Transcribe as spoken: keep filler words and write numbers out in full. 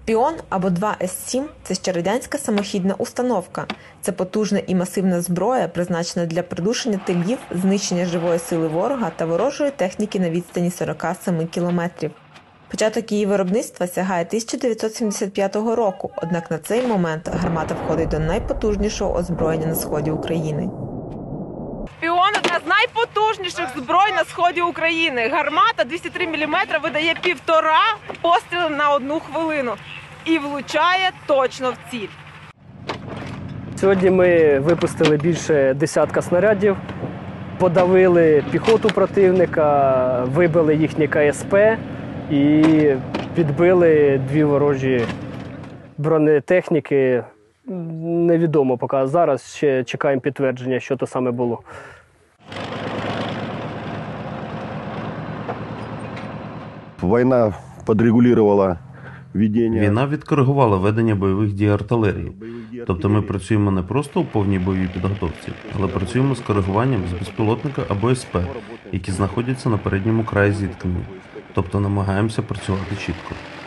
Піон або два С сім – це ще радянська самохідна установка. Це потужна і масивна зброя, призначена для придушення тилів, знищення живої сили ворога та ворожої техніки на відстані сорок сім кілометрів. Початок її виробництва сягає тисяча дев'ятсот сімдесят п'ятого року, однак на цей момент гармата входить до найпотужнішого озброєння на сході України. Піон – одна з найпотужніших зброй на сході України. Гармата двісті три міліметри видає півтора постріли на одну хвилину і влучає точно в ціль. Сьогодні ми випустили більше десятка снарядів, подавили піхоту противника, вибили їхні Ка Ес Пе і підбили дві ворожі бронетехніки. Невідомо поки. Зараз ще чекаємо підтвердження, що то саме було. Війна підрегулювала ведення. Війна відкоригувала ведення бойових дій артилерії. Тобто ми працюємо не просто у повній бойовій підготовці, але працюємо з коригуванням з безпілотника або Ес Пе, які знаходяться на передньому краї зіткнення. Тобто намагаємося працювати чітко.